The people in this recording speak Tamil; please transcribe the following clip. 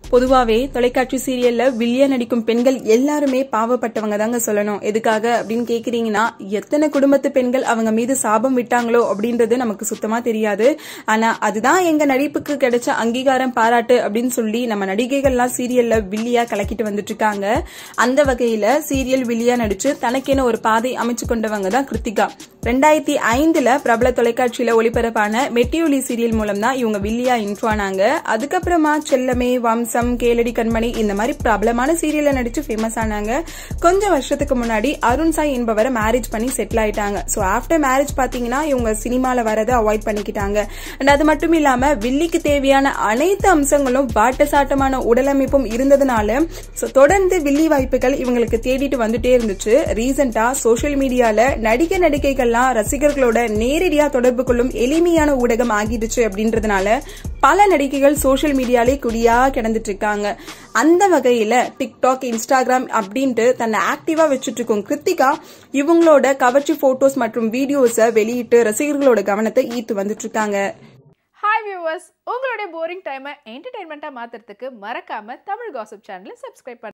பொதுவாவே தொலைக்காட்சி சீரியல்ல வில்லியா நடிக்கும் பெண்கள் எல்லாருமே பாவப்பட்டவங்க தாங்க சொல்லணும். எதுக்காக அப்படின்னு கேக்குறீங்கன்னா, எத்தனை குடும்பத்து பெண்கள் அவங்க மீது சாபம் விட்டாங்களோ அப்படின்றது நமக்கு சுத்தமா தெரியாது. ஆனா அதுதான் எங்க நடிப்புக்கு கிடைச்ச அங்கீகாரம், பாராட்டு அப்படின்னு சொல்லி நம்ம நடிகைகள்லாம் சீரியல்ல வில்லியா கலக்கிட்டு வந்துட்டு இருக்காங்க. அந்த வகையில சீரியல் வில்லியா நடிச்சு தனக்கென ஒரு பாதை அமைச்சு கொண்டவங்க தான் கிருத்திகா. 2005 பிரபல தொலைக்காட்சியில ஒளிபரப்பான மெட்டியொலி சீரியல் மூலம் தான் இவங்க வில்லியா இன்ட்ரோ ஆனாங்க. அதுக்கப்புறமா செல்லமே, வம்சம், கேளடி கண்மணி இந்த மாதிரி பிரபலமான சீரியல்ல நடிச்சு ஃபேமஸ் ஆனாங்க. கொஞ்சம் வருஷத்துக்கு முன்னாடி அருண் சாய் என்பவரை மேரேஜ் பண்ணி செட்டில் ஆயிட்டாங்க. சோ ஆஃப்டர் மேரேஜ் பாத்தீங்கன்னா இவங்க சினிமால வரதை அவாய்ட் பண்ணிக்கிட்டாங்க. அண்ட் அது மட்டும் இல்லாம வில்லிக்கு தேவையான அனைத்து அம்சங்களும் வாட்டசாட்டமான உடலமைப்பும் இருந்ததுனால தொடர்ந்து வில்லி வாய்ப்புகள் இவங்களுக்கு தேடிட்டு வந்துட்டே இருந்துச்சு. ரீசெண்டா சோசியல் மீடியால நடிகைகள்லாம் ரசிகர்களோட நேரடியா தொடர்பு கொள்ளும் எளிமையான ஊடகம் ஆகிடுச்சு அப்படின்றதுனால பல நடிகைகள் சோசியல் மீடியாலே குடியா கிடந்துட்டு இருக்காங்க. அந்த வகையில டிக்டாக், இன்ஸ்டாகிராம் அப்படின்ட்டு தன்னை ஆக்டிவா வச்சுட்டு இருக்கும் கிருத்திகா இவங்களோட கவர்ச்சி போட்டோஸ் மற்றும் வீடியோஸை வெளியிட்டு ரசிகர்களோட கவனத்தை ஈர்த்து வந்துட்டு இருக்காங்க. ஹாய் வியூவர்ஸ், உங்களுடைய போரிங் டைமை என்டர்டைன்மெண்டா மாத்துறதுக்கு மறக்காம தமிழ் காசிப் சேனலை சப்ஸ்கிரைப் பண்ணுங்க.